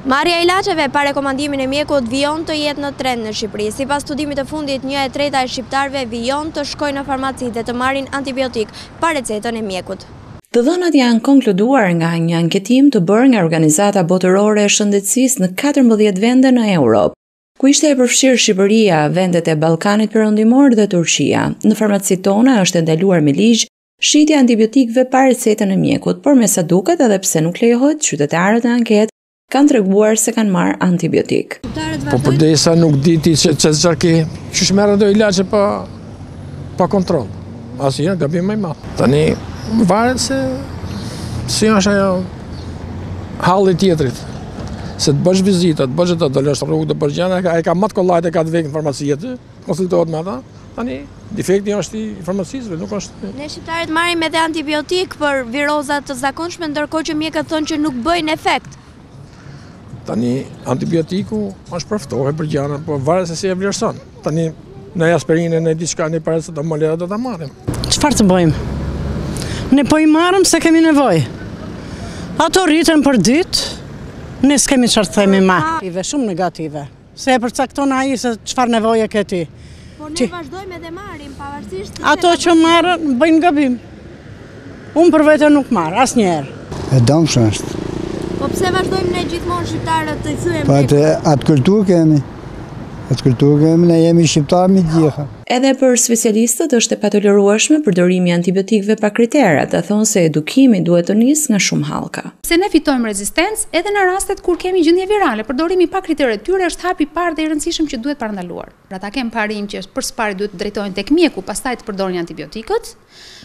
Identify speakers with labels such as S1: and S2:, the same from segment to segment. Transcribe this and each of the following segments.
S1: Marrja e ilaçeve pa rekomandimin e mjekut vijon të jetë në trend në Shqipëri. Sipas studimit të fundit, 1/3 e shqiptarëve vijon të shkojnë në farmaci dhe të marrin antibiotik pa recetën e mjekut.
S2: Të dhënat janë konkluduar nga një anketim të bërë nga Organizata Botërore e Shëndetësisë në 14 vende në Europë, ku ishte e përfshirë Shqipëria, vendet e Ballkanit Perëndimor dhe Turqia. Në farmacitë tona është ndaluar me ligj shitja e antibiotikëve pa recetën e mjekut, por me sa duket edhe pse nuk lejohet, qytetarët në anketë kanë treguar se kanë marrë antibiotik.
S3: Po përderisa nuk di ti çfarë ke, çish merr ato ilaçe pa kontroll. Asnjëherë gabim më i madh. Tani varet se si është ajo halli tjetrit. Se të bësh vizita, të bësh ato, të lësh rrugë, të bësh gjëra, ai ka më të kollajt e ka të vek në farmaci aty, konsultohet me ata. Tani defekti është i farmacisëve, nuk është.
S1: Ne shqiptarët marrim edhe antibiotik për viroza të zakonshme, ndërkohë që mjekët thonë që nuk bëjnë efekt.
S3: Tani antibiotiku është përftohet për gjëra, po varet se si e vlerëson. Tani në aspirinë, në diçka, në paracetamol do ta marrim.
S4: Çfarë të bëjmë? Ne po i marrim se kemi nevojë. Ato rriten për ditë, ne s'kemi çfarë të themi më. Shumë negative. Se e përcakton ai se çfarë nevoje ke ti.
S1: Por ne vazhdojmë edhe marrim pavarësisht.
S4: Ato që marrin bëjnë gabim. Unë për vete nuk marr asnjëherë.
S5: E dëmshme është.
S1: Po pse vazhdojmë ne gjithmonë shqiptarët të thyejmë?
S5: Po atë kulturë kemi. Atë kulturë kemi, ne jemi shqiptarë me gjitha.
S2: Edhe për specialistët është e patolerueshme përdorimi i antibiotikëve pa kritera, të thonë se edukimi duhet të nisë nga shumë hallka.
S6: Se ne fitojmë rezistencë edhe në rastet kur kemi gjendje virale, përdorimi pa kritere të tyre është hapi i parë dhe i rëndësishëm që duhet parandaluar. Pra ta kem parim që për së pari duhet të drejtohen tek mjeku, pastaj të përdorin antibiotikët,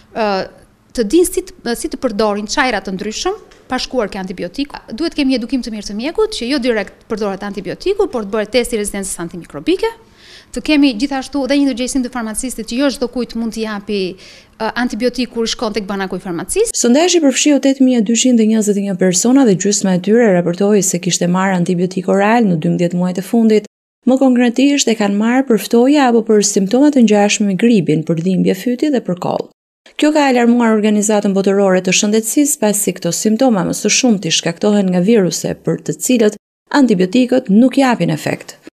S6: të dinë si të përdorin çajra të ndryshëm pa shkuar ke antibiotik. Duhet kemi edukim të mirë të mjekut, që jo direkt përdoret antibiotiku, por të bëhet testi rezistencës antimikrobike. Të kemi gjithashtu edhe një ndërgjegjësim të farmacistit që jo çdo kujt mund t'i japi antibiotik kur shkon tek banaku i farmacisë.
S2: Sondazhi përfshiu 8221 persona dhe gjysma e tyre raportoi se kishte marrë antibiotik oral në 12 muajt e fundit. Më konkretisht e kanë marrë për ftoja apo për simptoma të ngjashme me gripin, për dhimbje fyti dhe për koll. Kjo ka alarmuar Organizatën Botërore të Shëndetësisë pasi këto simptoma më së shumti shkaktohen nga viruse për të cilët antibiotikët nuk japin efekt.